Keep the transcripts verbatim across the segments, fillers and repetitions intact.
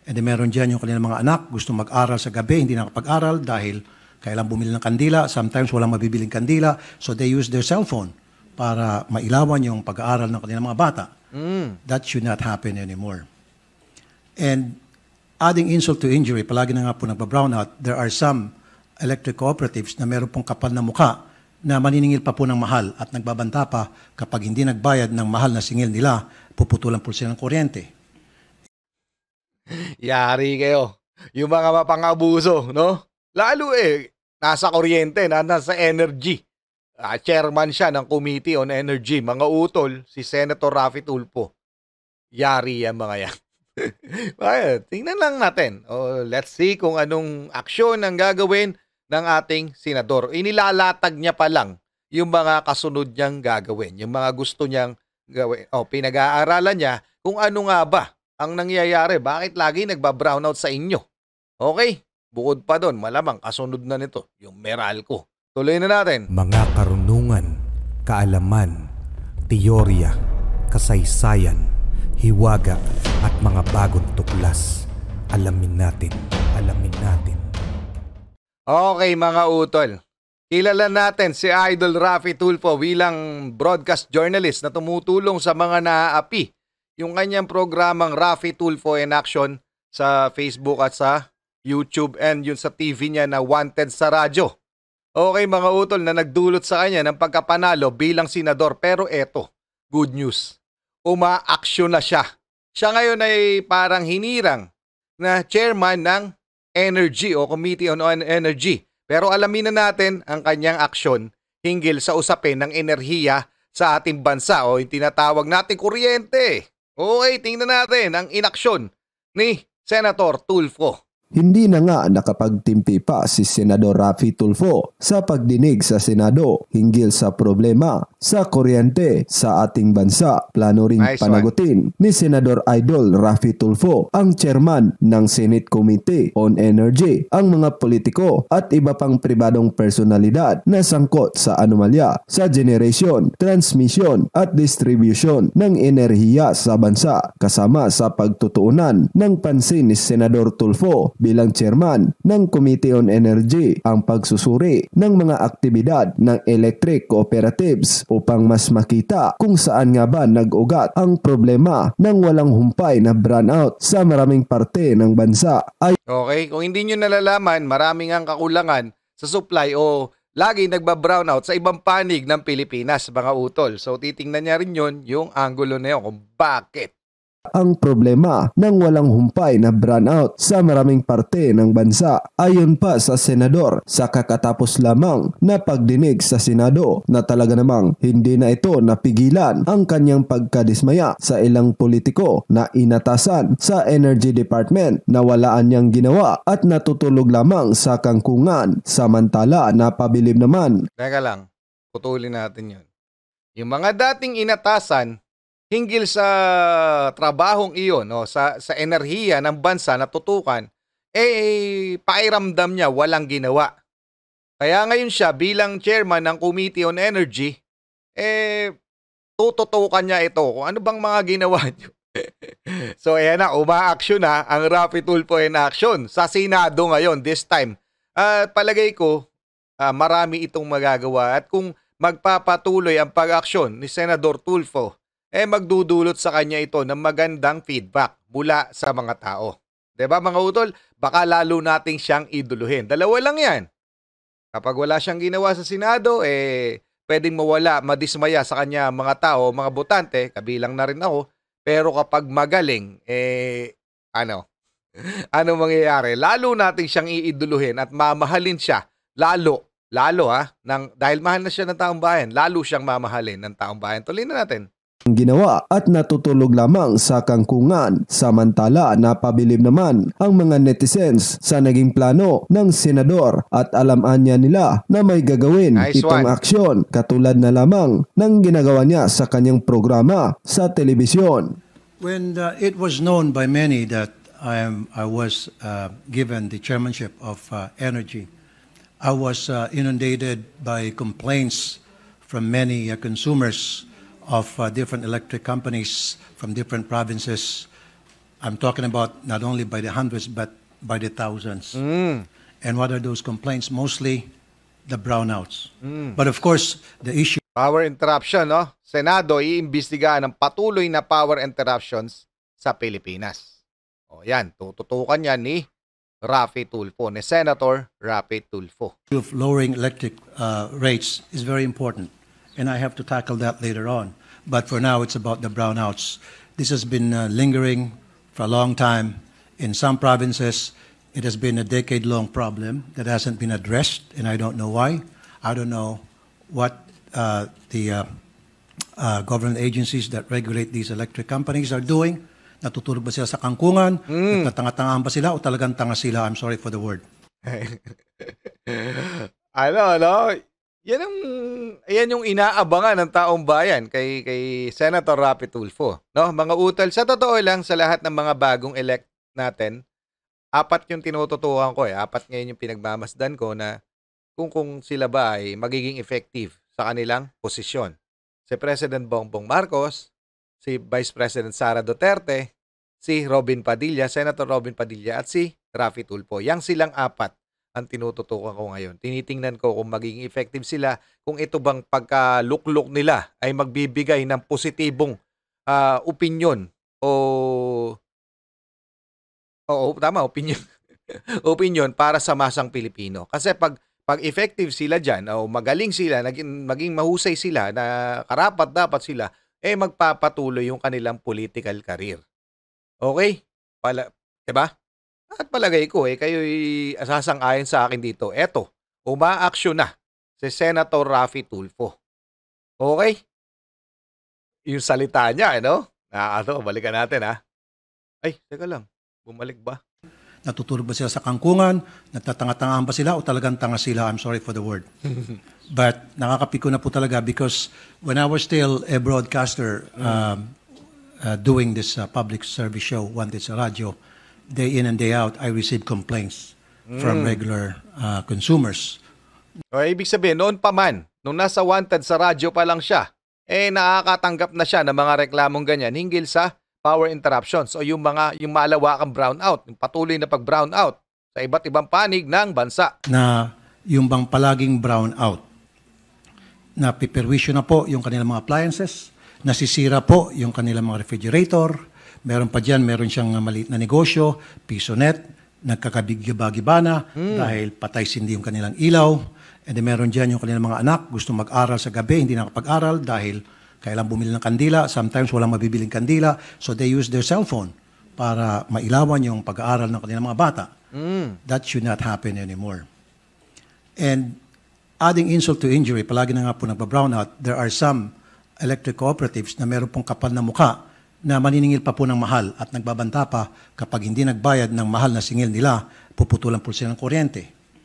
And then meron dyan yung kanilang mga anak, gusto mag-aral sa gabi, hindi nakapag-aral dahil kailangan bumili ng kandila. Sometimes walang mabibiling kandila. So they use their cellphone para mailawan yung pag-aaral ng kanilang mga bata. Mm. That should not happen anymore. And adding insult to injury, palagi na nga po nagpa-brownout, there are some electric cooperatives na meron pong kapal na muka na maniningil pa po ng mahal at nagbabanta pa kapag hindi nagbayad ng mahal na singil nila, puputulan po sila ng kuryente. Yari kayo. Yung mga mapangabuso, no? Lalo eh, nasa kuryente, na, nasa energy. Uh, chairman siya ng Committee on Energy. Mga utol, si Senator Raffy Tulfo. Yari yan mga yan. Well, tingnan lang natin. Oh, let's see kung anong aksyon ang gagawin ng ating senador. Inilalatag niya pa lang yung mga kasunod niyang gagawin. Yung mga gusto niyang gawin. O, pinag-aaralan niya kung ano nga ba ang nangyayari. Bakit lagi nagba-brownout sa inyo? Okay, bukod pa doon, malamang kasunod na nito, yung Meralco. Tuloy na natin. Mga karunungan, kaalaman, teorya, kasaysayan, hiwaga, at mga bagong tuklas. Alamin natin, alamin natin. Okay mga utol, kilala natin si Idol Raffy Tulfo bilang broadcast journalist na tumutulong sa mga naaapi. Yung kanyang programang Raffy Tulfo in Action sa Facebook at sa YouTube and yun sa T V niya na Wanted sa radyo. Okay mga utol, na nagdulot sa kanya ng pagkapanalo bilang senador. Pero eto, good news. Uma-aksyon na siya. Siya ngayon ay parang hinirang na chairman ng Energy o Committee on Energy. Pero alamin na natin ang kanyang aksyon hinggil sa usapin ng enerhiya sa ating bansa o yung tinatawag nating kuryente. Okay, tingnan natin ang inaksyon ni Senator Tulfo. Hindi na nga nakapagtimpi pa si Senador Raffy Tulfo sa pagdinig sa Senado hinggil sa problema sa kuryente sa ating bansa. Plano ring Nice panagutin ni Senador Idol Raffy Tulfo, ang chairman ng Senate Committee on Energy, ang mga politiko at iba pang pribadong personalidad na sangkot sa anomalya sa generation, transmission at distribution ng enerhiya sa bansa, kasama sa pagtutuunan ng pansin ni Senador Tulfo bilang chairman ng Committee on Energy ang pagsusuri ng mga aktibidad ng electric cooperatives upang mas makita kung saan nga ba nag-ugat ang problema ng walang humpay na brownout sa maraming parte ng bansa. Ay Okay, kung hindi nyo nalalaman, maraming ang kakulangan sa supply o lagi nagba-brownout sa ibang panig ng Pilipinas, mga utol. So titingnan niya rin yun, yung angulo na yun, kung bakit. ang problema ng walang humpay na brownout sa maraming parte ng bansa. Ayon pa sa senador, sa kakatapos lamang na pagdinig sa Senado na talaga namang hindi na ito napigilan ang kanyang pagkadismaya sa ilang politiko na inatasan sa Energy Department na walaan niyang ginawa at natutulog lamang sa kangkungan, samantala napabilib naman. Teka lang, putulin natin yun. Yung mga dating inatasan hinggil sa trabahong iyon, no, sa, sa enerhiya ng bansa na tutukan, eh, pairamdam niya walang ginawa. Kaya ngayon siya bilang chairman ng Committee on Energy, eh, tututukan niya ito kung ano bang mga ginawa niyo. So, ayan na, uma-action na ang Raffy Tulfo in action sa Senado ngayon, this time. At uh, palagay ko, uh, marami itong magagawa at kung magpapatuloy ang pag-aksyon ni Senador Tulfo, eh magdudulot sa kanya ito ng magandang feedback mula sa mga tao. Diba mga utol? Baka lalo nating siyang iduluhin. Dalawa lang yan. Kapag wala siyang ginawa sa Senado, eh pwedeng mawala, madismaya sa kanya mga tao, mga botante, kabilang na rin ako. Pero kapag magaling, eh ano? Ano mangyayari? Lalo nating siyang iiduluhin at mamahalin siya. Lalo, lalo ha, ng, dahil mahal na siya ng taong bayan, lalo siyang mamahalin ng taong bayan. Tuloy na natin. Ginawa at natutulog lamang sa kangkungan, samantala napabilib naman ang mga netizens sa naging plano ng senador at alaman niya nila na may gagawin nice itong one. aksyon katulad na lamang ng ginagawa niya sa kanyang programa sa telebisyon. When uh, it was known by many that I am I was uh, given the chairmanship of uh, energy, I was uh, inundated by complaints from many uh, consumers of uh, different electric companies from different provinces I'm talking about not only by the hundreds but by the thousands. Mm. And what are those complaints? Mostly the brownouts. But of course, the issue Power interruption, no? Senado iimbestigahan ng patuloy na power interruptions sa Pilipinas. O yan, tututukan yan ni Raffy Tulfo, ni Senator Raffy Tulfo. of lowering electric uh, rates is very important, and I have to tackle that later on. But for now, it's about the brownouts. This has been uh, lingering for a long time. In some provinces, it has been a decade-long problem that hasn't been addressed, and I don't know why. I don't know what uh, the uh, uh, government agencies that regulate these electric companies are doing. Natutulog ba sila sa kangkungan? Mm. Nagtatanga-tangahan ba sila o talagang tanga sila? I'm sorry for the word. ano, ano? Yan ang, yan yung inaabangan ng taong bayan kay, kay Senator Raffy Tulfo. No? Mga utal, sa totoo lang, sa lahat ng mga bagong elect natin, apat yung tinututukan ko eh. Apat ngayon yung pinagmamasdan ko na kung kung sila ba ay magiging effective sa kanilang posisyon. Si President Bongbong Marcos, si Vice President Sara Duterte, si Robin Padilla, Senator Robin Padilla, at si Raffy Tulfo. Yang silang apat ang tinututukan ko ngayon. Tinitingnan ko kung magiging effective sila, kung ito bang pagkaluklok nila ay magbibigay ng positibong uh, opinion o oo, tama, opinion. opinion para sa masang Pilipino. Kasi pag pag effective sila diyan o magaling sila, naging maging mahusay sila na karapat dapat sila, eh magpapatuloy yung kanilang political career. Okay? Pala, 'di ba? At palagay ko eh kayo'y sasang-ayon sa akin dito. Eto, umaaksyon na si Senator Raffy Tulfo. Okay? Yung salita niya, ano? Na ano, balikan natin ha. Ay, teka lang. Bumalik ba? Natutulog ba sila sa kangkungan? Nagtatanga-tangahan ba sila o talagang tanga sila? I'm sorry for the word. But nakakapiko na po talaga because when I was still a broadcaster um, uh, doing this uh, public service show, Wanted sa radyo, day in and day out, I received complaints mm. from regular uh, consumers. O, ibig sabihin, noon pa man, nung nasa Wanted sa radyo pa lang siya, eh nakakatanggap na siya ng mga reklamong ganyan hinggil sa power interruptions o yung mga yung malawakang brownout, yung patuloy na pag-brownout sa iba't ibang panig ng bansa. Na yung bang palaging brownout, na piperwisyo na po yung kanilang mga appliances, nasisira po yung kanilang mga refrigerator, meron pa dyan, meron siyang maliit na negosyo, piso net, nagkakabigibagi-ba na hmm. dahil patay sindi yung kanilang ilaw, and then meron dyan yung kanilang mga anak, gusto mag-aral sa gabi, hindi nakapag-aral dahil kailangan bumili ng kandila, sometimes walang mabibiling kandila, so they use their cellphone para mailawan yung pag-aaral ng kanilang mga bata. Mm. That should not happen anymore. And adding insult to injury, palagi na nga po nagpa-brownout, there are some electric cooperatives na meron pong kapal na muka na maniningil pa po ng mahal at nagbabanta pa kapag hindi nagbayad ng mahal na singil nila, puputulan po sila ng kuryente.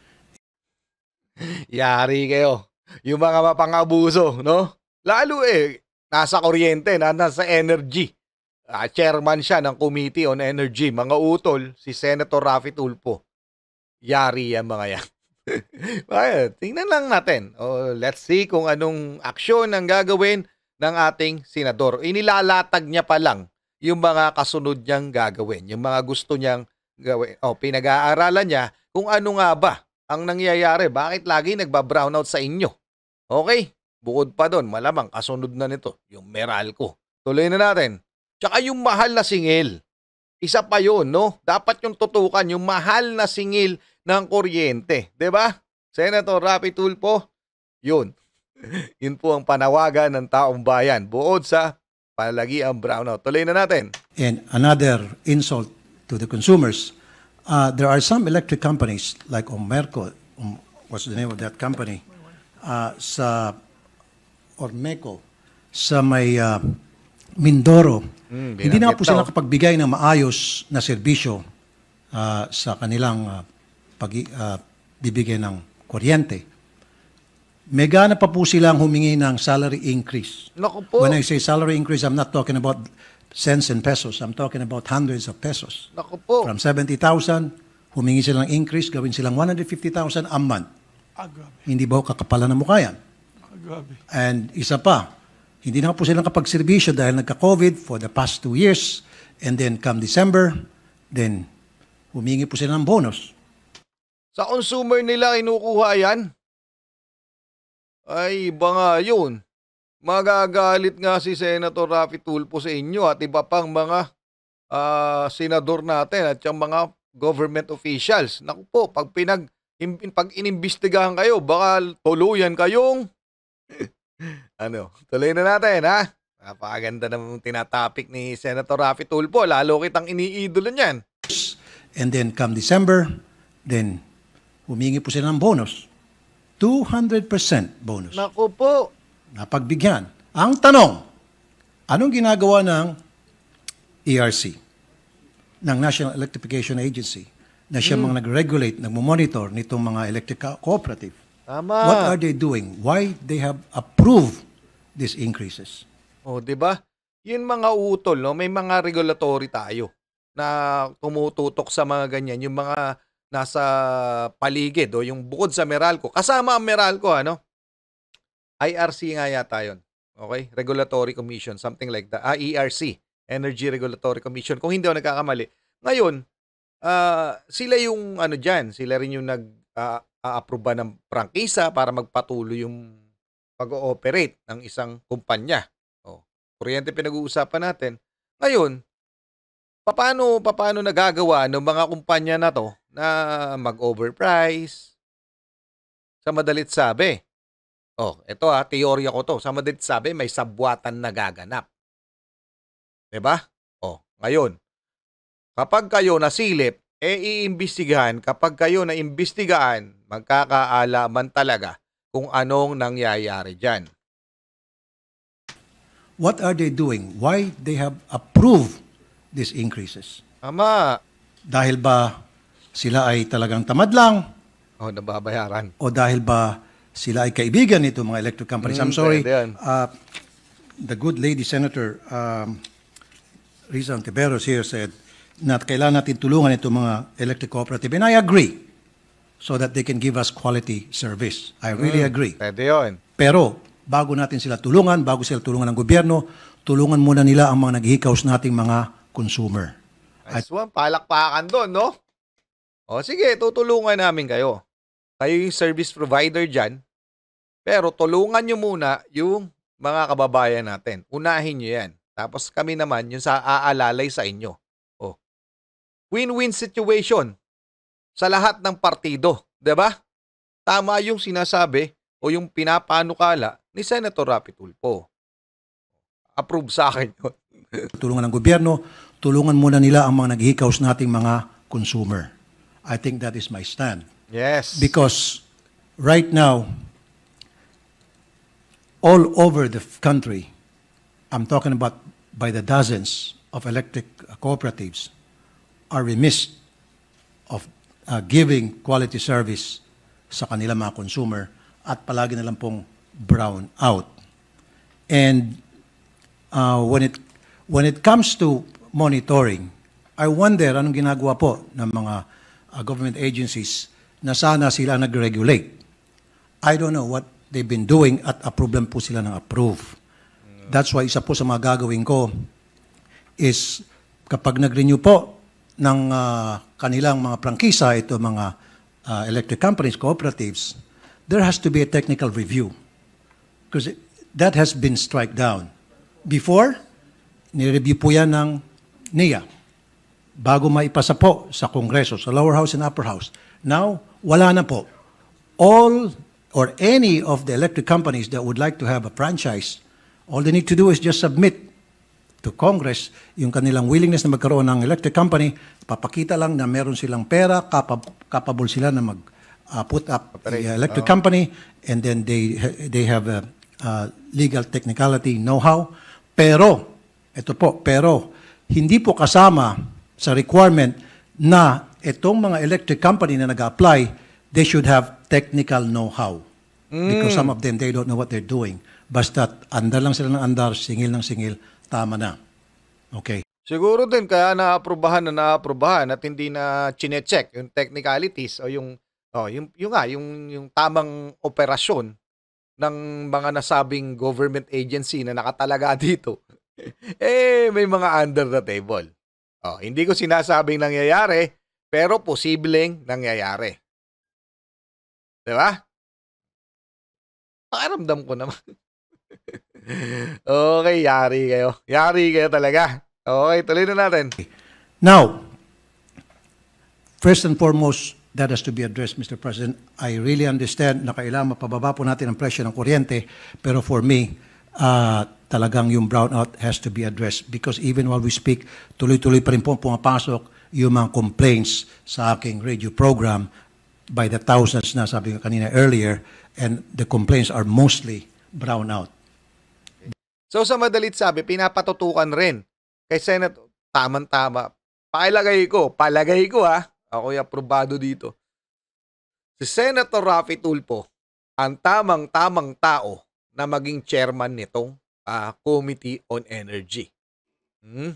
Yari kayo. Yung mga mapangabuso, no? Lalo eh, nasa kuryente, na, nasa energy. Uh, chairman siya ng Committee on Energy. Mga utol, si Senator Raffy Tulfo. Yari yan mga yan. Well, tingnan lang natin. Oh, let's see kung anong aksyon ang gagawin ng ating senador. Inilalatag niya pa lang yung mga kasunod niyang gagawin. Yung mga gusto niyang gawin. O, oh, pinag-aaralan niya kung ano nga ba ang nangyayari. Bakit lagi nagba-brownout sa inyo? Okay? Bukod pa doon, malamang kasunod na nito, yung Meralco. Tuloy na natin. Tsaka yung mahal na singil. Isa pa yun, no? Dapat yung tutukan, yung mahal na singil ng kuryente. Diba? Senator Raffy Tulfo, yun. Yun po ang panawagan ng taong bayan. Buod sa palagi ang brownout. Tuloy na natin. And another insult to the consumers, uh, there are some electric companies like Omerco, um, what's the name of that company? Uh, sa Ormeco, sa may uh, Mindoro, mm, hindi na po sila nakapagbigay ng maayos na serbisyo uh, sa kanilang uh, pagbibigay uh, ng kuryente. Megana pa po silang humingi ng salary increase. Naku po. When I say salary increase, I'm not talking about cents and pesos. I'm talking about hundreds of pesos. Naku po. From seventy thousand, humingi silang increase, gawin silang one hundred fifty thousand a month. Ah, grabe. Hindi ba kakapalan ng mukha yan? Grabe. And isa pa, hindi na po silang kapagserbisyo dahil nagka-COVID for the past two years. And then come December, then humingi po sila ng bonus. Sa consumer nila kinukuha yan. Ay, iba nga yun. Magagalit nga si Senator Raffy Tulfo sa inyo at iba pang mga ah, senador natin at yung mga government officials. Naku po, pag pinag im- pag inimbestigahan kayo, baka tuluyan kayong ano, tuloy na natin, ha? Napakaganda naman tinatapik ni Senator Raffy Tulfo. Lalo kitang iniidolo niyan. And then come December, then humingi po sila ng bonus. two hundred percent bonus. Naku po. Napagbigyan. Ang tanong, anong ginagawa ng E R C, ng National Electrification Agency, na siya mga nag-regulate, nag-monitor nitong mga electric co- cooperative? Tama. What are they doing? Why they have approved these increases? O, di ba? Yun mga utol, no? May mga regulatory tayo na tumututok sa mga ganyan. Yung mga nasa paligid o yung bukod sa Meralco. Kasama ang Meralco, ano? I R C nga yata yun. Okay? Regulatory Commission, something like that. Ah, E R C, Energy Regulatory Commission. Kung hindi ako nagkakamali. Ngayon, ah, sila yung ano dyan, sila rin yung nag-a-approve ng prangkisa para magpatuloy yung pag-ooperate ng isang kumpanya. O, kuryente pinag-uusapan natin. Ngayon, paano, paano nagagawa ng mga kumpanya na to na mag-overprice? Sa madalit sabi, oh, ito ha, teorya ko to. Sa madalit sabi, may sabwatan na gaganap. Diba? Oh, ngayon, kapag kayo nasilip, eh iimbestigahan. Kapag kayo naimbestigahan, magkakaalaman talaga kung anong nangyayari dyan. What are they doing? Why they have approved these increases? Ama, Dahil ba sila ay talagang tamad lang? oh, nababayaran. O dahil ba sila ay kaibigan nito mga electric companies? I'm Mm, sorry, pwede yan. uh, the good lady Senator um, Riza Ontiveros here said na kailangan natin tulungan itong mga electric cooperative. And I agree, so that they can give us quality service. I really agree. Pwede yun. Pero bago natin sila tulungan, bago sila tulungan ng gobyerno, tulungan muna nila ang mga naghihikaos nating mga consumer. Nice one. Palakpakan doon, no? O sige, tutulungan namin kayo. Kayo yung service provider dyan. Pero tulungan nyo muna yung mga kababayan natin. Unahin nyo yan. Tapos kami naman yung sa aalalay sa inyo. O. Win-win situation sa lahat ng partido. Diba? Tama yung sinasabi o yung pinapanukala ni Senator Raffy Tulfo. Approve sa akin yun. Tulungan ng gobyerno, tulungan muna nila ang mga naghihikaos nating mga consumer. I think that is my stand. Yes. Because right now, all over the f- country, I'm talking about by the dozens of electric cooperatives, are remiss of uh, giving quality service sa kanilang mga consumer at palagi na lang pong brown out. And uh, when it when it comes to monitoring, I wonder anong ginagawa po ng mga uh, government agencies na sana sila nag-regulate. I don't know what they've been doing at approve lang po sila ng approve. That's why isa po sa mga gagawin ko is kapag nag-renew po ng uh, kanilang mga prangkisa, ito mga uh, electric companies, cooperatives, there has to be a technical review. Because that has been struck down. Before, nireview po yan ng N E A bago maipasa po sa Kongreso, sa lower house and upper house. Now, wala na po. All or any of the electric companies that would like to have a franchise, all they need to do is just submit to Congress yung kanilang willingness na magkaroon ng electric company, papakita lang na meron silang pera, capab- capable sila na mag uh, put up the uh, electric company, and then they they have a uh, legal technicality know-how. Pero, ito po, pero hindi po kasama sa requirement na itong mga electric company na nag-apply, they should have technical know-how. Because some of them, they don't know what they're doing. Basta andar lang sila ng andar, singil ng singil, tama na. Okay. Siguro din kaya naaprubahan na naaprubahan at hindi na chine-check yung technicalities o yung oh, yung yung nga yung yung tamang operasyon ng mga nasabing government agency na nakatalaga dito. Eh may mga under the table. Oh, hindi ko sinasabing nangyayari, pero posibleng nangyayari. Diba? Pakiramdam ko naman. Okay, yari kayo. Yari kayo talaga. Okay, tuloy na natin. Now, first and foremost, that has to be addressed, Mister President. I really understand na kailangan mapababa po natin ang presyo ng kuryente, pero for me, uh, talagang yung brownout has to be addressed because even while we speak, tuloy-tuloy pa rin po pumapasok yung mga complaints sa aking radio program by the thousands na sabi ko kanina earlier, and the complaints are mostly brownout. So sa madalit sabi, pinapatutukan rin kay Senator, tamang-tama. Pakilagay ko, palagay ko ha, ako'y aprobado dito. Si Senator Raffy Tulfo, ang tamang-tamang tao na maging chairman nitong uh, Committee on Energy. Hmm?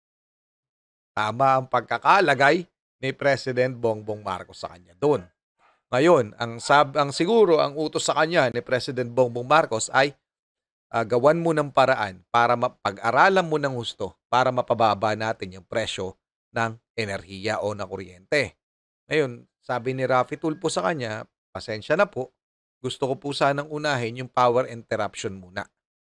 Tama ang pagkakalagay ni President Bongbong Marcos sa kanya doon. Ngayon, ang, sab ang siguro ang utos sa kanya ni President Bongbong Marcos ay uh, gawan mo ng paraan para mapag-aralan mo ng husto para mapababa natin yung presyo ng enerhiya o na kuryente. Ngayon, sabi ni Raffy Tulfo sa kanya, pasensya na po, gusto ko po sanang unahin yung power interruption muna.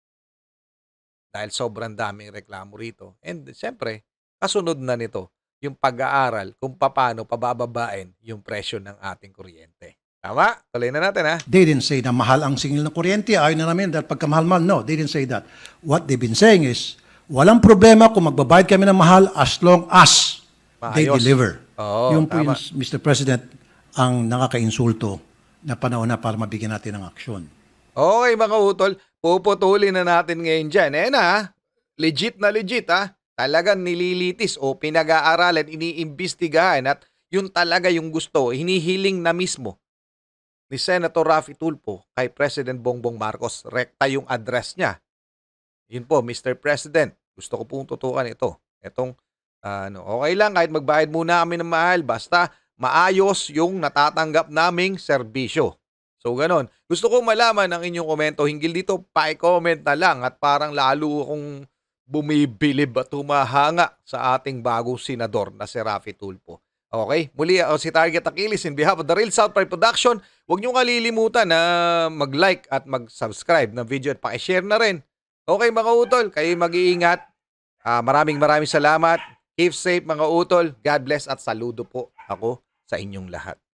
Dahil sobrang daming reklamo rito. And siyempre, kasunod na nito yung pag-aaral kung paano pabababain yung presyo ng ating kuryente. Tama? Tuloy na natin ha. They didn't say na mahal ang singil ng kuryente, ayaw na namin dahil pagkamahal-mahal. No, they didn't say that. What they've been saying is, walang problema kung magbabayad kami ng mahal as long as Maayos. they deliver. Oo, yung po tama. yung, Mister President, ang nakaka-insulto na panahon na para mabigyan natin ng aksyon. Okay mga utol, puputulin na natin ngayon dyan. Eh na, legit na legit ha. Talagang nililitis o pinag-aaralan, iniimbestigahan at yun talaga yung gusto, hinihiling na mismo ni Senator Raffy Tulfo kay President Bongbong Marcos. Rekta yung address niya. Yun po, Mister President, gusto ko pong tutukan ito. Itong, uh, ano, okay lang kahit magbayad muna kami ng mahal, basta maayos yung natatanggap naming serbisyo. So, ganon. Gusto ko malaman ang inyong komento. Hinggil dito, pa-comment na lang at parang lalo akong bumibilib at humahanga sa ating bagong senador na si Raffy Tulfo. Okay? Muli ako si Target Aquiles in behalf of the Real South Pride Production. Huwag niyong kalilimutan na mag-like at mag-subscribe ng video at pakishare na rin. Okay mga utol, kayo mag-iingat. Uh, maraming maraming salamat. Keep safe mga utol. God bless at saludo po ako sa inyong lahat.